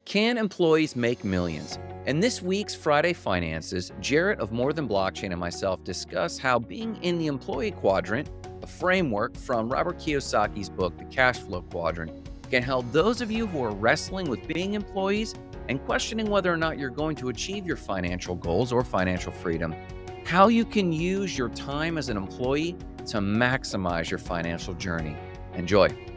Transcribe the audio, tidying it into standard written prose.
Can employees make millions? In this week's Friday Finances, Jarrett of More Than Blockchain and myself discuss how being in the Employee Quadrant, a framework from Robert Kiyosaki's book, The Cashflow Quadrant, can help those of you who are wrestling with being employees and questioning whether or not you're going to achieve your financial goals or financial freedom, how you can use your time as an employee to maximize your financial journey. Enjoy.